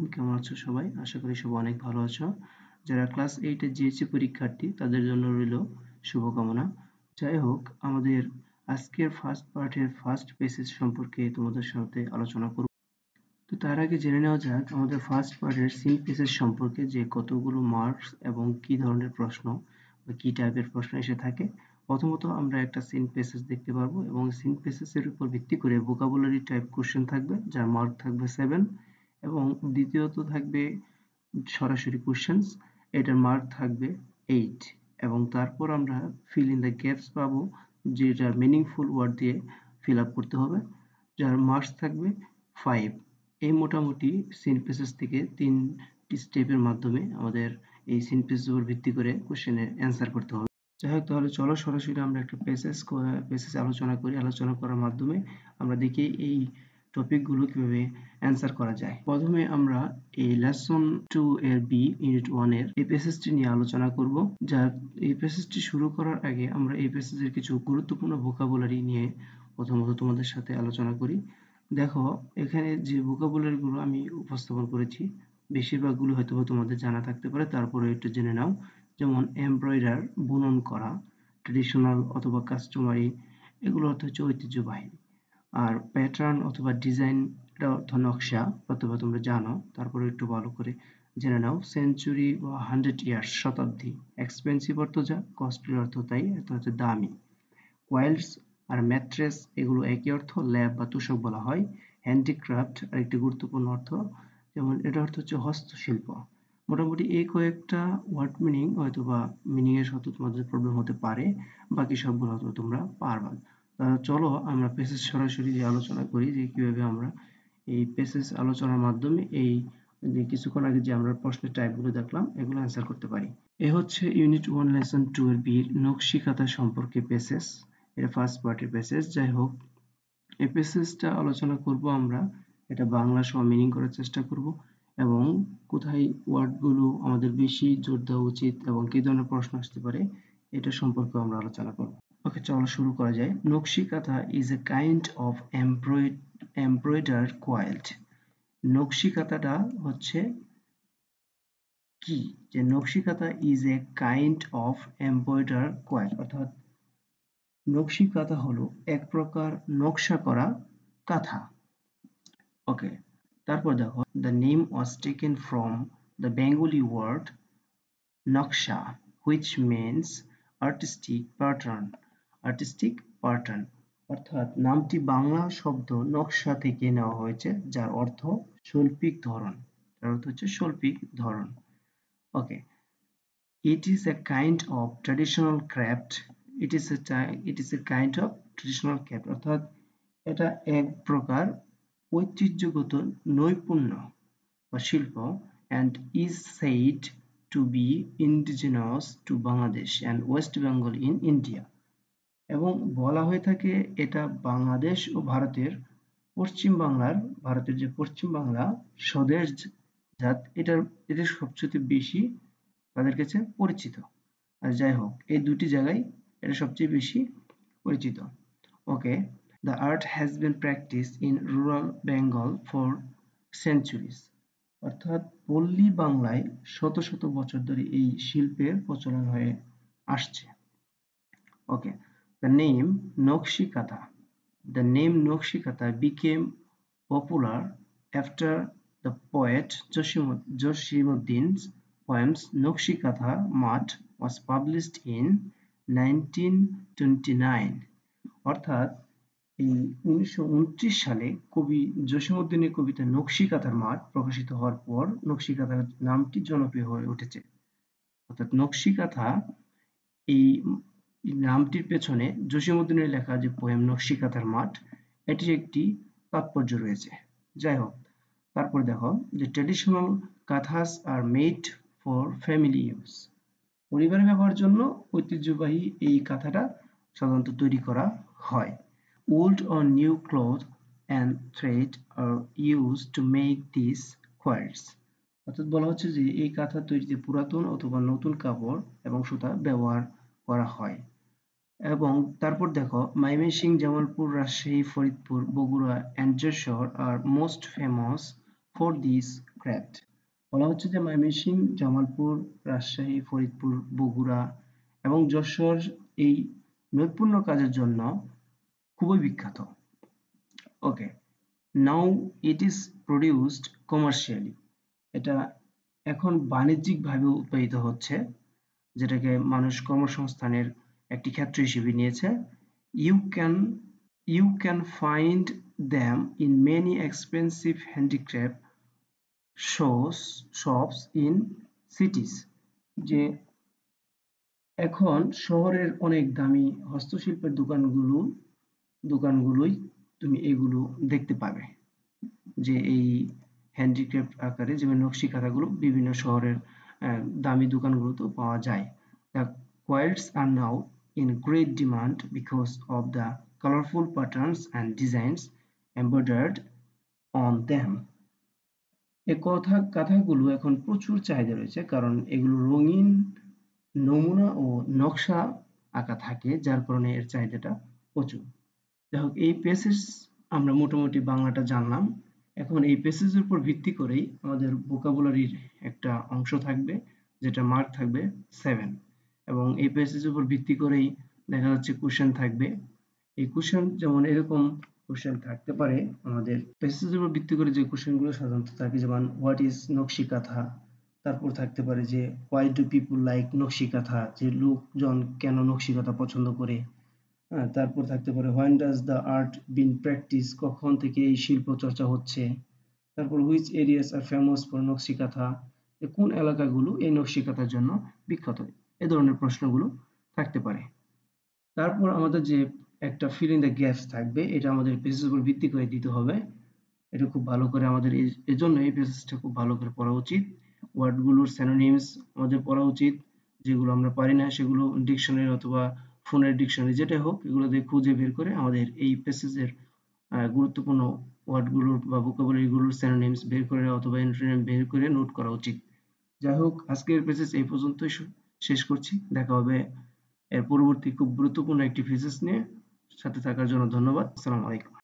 কেমন আছো সবাই? আশা করি সবাই অনেক ভালো আছো। যারা ক্লাস 8 এর জিএসসি পরীক্ষার্থী তাদের জন্য রইল শুভকামনা। যাই হোক, আমাদের আজকের ফার্স্ট পার্টের ফার্স্ট পেসেজ সম্পর্কে তোমাদের সাথে আলোচনা করব। তো তার আগে জেনে নেওয়া যাক আমাদের ফার্স্ট পার্টের সিন পেসেজ সম্পর্কে, যে কতগুলো মার্কস এবং কি ধরনের প্রশ্ন বা কি টাইপের প্রশ্ন এসে থাকে। প্রথমত আমরা একটা সিন পেসেজ দেখতে পারবো এবং সিন পেসেজের উপর ভিত্তি করে ভোকাবুলারি টাইপ কোশ্চেন থাকবে যার মার্ক থাকবে 7, এবং দ্বিতীয়ত থাকবে সরাসরি কোশ্চেন্স, এটার মার্ক থাকবে 8, এবং তারপর আমরা ফিল ইন দ্য গ্যাপস পাবো, যেটার মিনিংফুল ওয়ার্ড দিয়ে ফিল আপ করতে হবে, যার মার্কস থাকবে 5। এই মোটামুটি সিনথেসিস থেকে 3টি স্টেপের মাধ্যমে আমাদের এই সিনথেসিসের উপর ভিত্তি করে কোশ্চেনের অ্যান্সার করতে হবে। যাই হোক, তাহলে চলো সরাসরি আমরা একটা পেসেজ আলোচনা করি। আলোচনা করার মাধ্যমে আমরা দেখি এই টপিকগুলো কিভাবে অ্যান্সার করা যায়। প্রথমে আমরা এই লেসন 2 এর বি ইউনিট 1 এর এই প্যাসেজটি নিয়ে আলোচনা করব। যার এই প্যাসেজটি শুরু করার আগে আমরা এই প্যাসেজের কিছু গুরুত্বপূর্ণ ভোকাবুলারি নিয়ে প্রথমত তোমাদের সাথে আলোচনা করি। দেখো, এখানে যে ভোকাবুলারি গুলো আমি উপস্থাপন করেছি বেশিরভাগগুলো হয়তো তোমাদের জানা থাকতে পারে, তারপরে একটু জেনে নাও। যেমন এমব্রয়ডার, বুনন করা, ট্রেডিশনাল অথবা কাস্টমারি, এগুলো অর্থ হচ্ছে ঐতিহ্যবাহী। আর প্যাটার্ন অথবা ডিজাইন, এটা অর্থ নকশা, অথবা তোমরা জানো, তারপরে একটু ভালো করে জেনে নাও। সেঞ্চুরি বা 100 ইয়ার্স, শতাব্দী। এক্সপেন্সিভ অর্থ যা, কস্টলি অর্থ তাই, এটা হচ্ছে দামি। কোয়াইলস আর ম্যাট্রেস, এগুলো একই অর্থ, ল্যাব বা তোষক বলা হয়। হ্যান্ডিক্রাফট আরেকটি গুরুত্বপূর্ণ অর্থ, যেমন এটা অর্থ হচ্ছে হস্তশিল্প। মোটামুটি এই কয়েকটা ওয়ার্ড মিনিং হয়তো বা মিনিং এর সাথে তোমাদের প্রবলেম হতে পারে, বাকি সবগুলো হয়তো তোমরা পারবা। চলো আমরা পেসেজ সরাসরি আলোচনা করি যে কিভাবে আমরা এই পেসেজ আলোচনার মাধ্যমে এই যে কিছুক্ষণ আগে যে আমরা প্রশ্নের টাইপগুলো দেখলাম এগুলো অ্যান্সার করতে পারি। এ হচ্ছে ইউনিট 1 লেসন 2 এর বীর নকশি কাঁথা সম্পর্কে পেসেজ। এটা ফার্স্ট পার্টের পেসেজ। যাই হোক, এই পেসেজটা আলোচনা করব আমরা, এটা বাংলা সহ মিনিং করার চেষ্টা করব, এবং কোথায় ওয়ার্ডগুলো আমাদের বেশি জোর দেওয়া উচিত এবং কি ধরনের প্রশ্ন আসতে পারে এটা সম্পর্কে আমরা আলোচনা করব। ওকে, চলো শুরু করা যায়। Nakshi kantha is a kind of embroidered quilt. Nakshi কাঁথাটা হচ্ছে কি, যে nakshi kantha is a kind of embroidered quilt, অর্থাৎ নকশি কাঁথা হলো এক প্রকার নকশা করা কাঁথা। ওকে, তারপর দেখো, the name was taken from the Bengali word নকশা, which means artistic pattern. artistic pattern অর্থাৎ নামটি বাংলা শব্দ নকশা থেকে নেওয়া হয়েছে, যার অর্থ শৈল্পিক ধরন। যার অর্থ হচ্ছে শৈল্পিক ধরন। ওকে, it is a kind of traditional craft. it is a kind of traditional craft অর্থাৎ এটা এক প্রকার ঐতিহ্যগত নৈপুণ্য বা শিল্প, and is said to be indigenous to Bangladesh and West Bengal in India. এবং বলা হয়ে থাকে এটা বাংলাদেশ ও ভারতের যে পশ্চিম বাংলা স্বদেশ জাত, এটা সবচেয়ে বেশি তাদের কাছে পরিচিত। আর যাই হোক, এই দুটি জায়গায় এটা সবচেয়ে বেশি পরিচিত। ওকে, the art has been practiced in rural Bengal for centuries. অর্থাৎ পল্লী বাংলায় শত শত বছর ধরে এই শিল্পের প্রচলন হয়ে আসছে। ওকে, the name নকশি কাঁথা, became popular after the poet Josimuddin's poems Nokshi Katha Mat was published in 1929. অর্থাৎ এই 1929 সালে কবি জসীমউদ্দীনের কবিতা নকশি কাঁথার মাঠ প্রকাশিত হওয়ার পর নকশি কাঁথার নামটি জনপ্রিয় হয়ে উঠেছে। অর্থাৎ নকশি কাঁথা এই নামটির পেছনে জসীমউদ্দীনের লেখা যে পোয়েম নকশি কাঁথার মাঠ, এটির একটি তাৎপর্য রয়েছে। যাই হোক, তারপর দেখো যে traditional kanthas are made for family use. পরিবারের ব্যবহারের জন্য ঐতিহ্যবাহী এই কাঁথাটা সাধারণত তৈরি করা হয়। Old or new cloth and thread are used to make these quilts. অর্থাৎ বলা হচ্ছে যে এই কাঁথা তৈরিতে পুরাতন অথবা নতুন কাপড় এবং সুতা ব্যবহার করা হয়। এবং তারপর দেখো, Mymensingh, Jamalpur, Rajshahi, Faridpur, Bogura and Jessore are most famous for this craft। বলা হচ্ছে যে ময়মনসিংহ, জামালপুর, রাজশাহী, ফরিদপুর, বগুড়া এবং যশোর এই নৈপুণ্য কাজের জন্য খুবই বিখ্যাত। Okay, now it is produced commercially. এটা এখন বাণিজ্যিকভাবে উৎপাদিত হচ্ছে, যেটাকে মানুষ কর্মসংস্থানের একটি ক্ষেত্র হিসেবে নিয়েছে। You can find them in many expensive handicraft shops in cities। যে এখন শহরের অনেক দামি হস্তশিল্পের দোকানগুলোই তুমি এগুলো দেখতে পাবে, যে এই হ্যান্ডিক্রাফট আকারে যেমন নকশি কাঁথাগুলো বিভিন্ন শহরের দামি দোকানগুলোতেও পাওয়া যায়। The quilts are now in great demand because of the colorful patterns and designs embroidered on them। এই কাঁথাগুলো এখন প্রচুর চাহিদা রয়েছে, কারণ এগুলো রঙিন নমুনা ও নকশা আঁকা থাকে, যার কারণে এর চাহিদাটা প্রচুর। যাই হোক, এই প্যাসেজ আমরা মোটামুটি বাংলাটা জানলাম। এখন এই প্যাসেজের উপর ভিত্তি করেই আমাদের ভোকাবুলারির একটা অংশ থাকবে, যেটা মার্ক থাকবে 7, এবং এই প্যাসেজের উপর ভিত্তি করেই দেখা যাচ্ছে কোশ্চেন থাকবে। এই কোশ্চেন যেমন এরকম কোশ্চেন থাকতে পারে, আমাদের প্যাসেজের উপর ভিত্তি করে যে কোশ্চেনগুলো সাধারণত থাকে, যেমন হোয়াট ইজ নকশি কাঁথা, তারপর থাকতে পারে যে হোয়াই ডু পিপুল লাইক নকশি কাঁথা, যে লোকজন কেন নকশি কাঁথা পছন্দ করে। তারপর থাকতে পারে when does the art been practice, কখন থেকে এই শিল্প চর্চা হচ্ছে। তারপর which areas are famous for nakshi kantha, কোন এলাকাগুলো এই নকশি কাঁথার জন্য বিখ্যাত। এ ধরনের প্রশ্নগুলো থাকতে পারে। তারপর আমাদের যে একটা ফিল ইন দ্য গ্যাপস থাকবে, এটা আমাদের প্যাসেজের উপর ভিত্তি করে দিতে হবে। এটা খুব ভালো করে আমাদের এজন্য এই প্যাসেজটা খুব ভালো করে পড়া উচিত। ওয়ার্ডগুলোর সিনোনিমস আমাদের পড়া উচিত, যেগুলো আমরা পারি না সেগুলো ডিকশনারি অথবা ফোনের ডিকশনারি যেটা হোক, এগুলো দিয়ে খুঁজে বের করে আমাদের এই প্যাসেজের গুরুত্বপূর্ণ ওয়ার্ডগুলোর বা ভোকাবুলারিগুলোর সিনোনিমস বের করে অথবা অ্যান্টোনিম বের করে নোট করা উচিত। যাই হোক, আজকের প্যাসেজ এই পর্যন্তই শেষ করছি। দেখা হবে এর পরবর্তী খুব গুরুত্বপূর্ণ একটি প্যাসেজ নিয়ে। সাথে থাকার জন্য ধন্যবাদ। আসসালামু আলাইকুম।